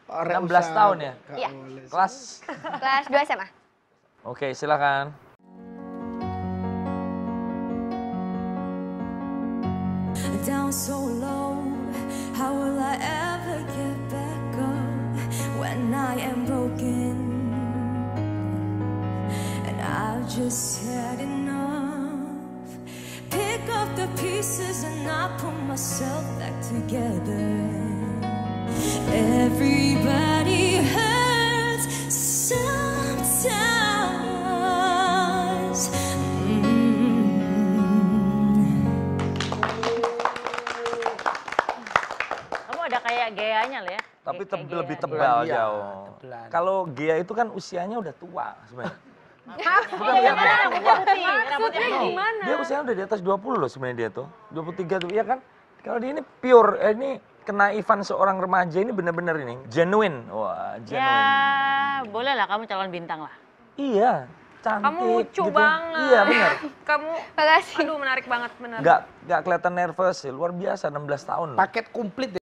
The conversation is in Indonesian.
16 tahun ya? Iya. Kelas? Kelas 2 SMA. Oke, silakan. Down so low, how will I ever get back up when I am broken? And I've just had enough. Pick up the pieces and I put myself back together. Everybody hurts sometimes. Kamu ada kayak gayanya loh ya. Tapi Kayak lebih Gea. tebal Iya, jauh. tebelan. Kalau Gia itu kan usianya udah tua sebenarnya. Bukan ya, rambutnya putih. Rambutnya putih. Dia usianya udah di atas 20 loh sebenarnya dia tuh. 23 tuh, iya kan? Kalau dia ini pure, ini kenaifan seorang remaja ini benar-benar ini genuine. Wah, Ya, genuine. boleh lah kamu calon bintang lah. Iya, cantik. Kamu lucu gitu. banget. Iya, benar. Kamu, Makasih. aduh menarik banget bener. Nggak kelihatan nervous sih, luar biasa 16 tahun. Paket komplit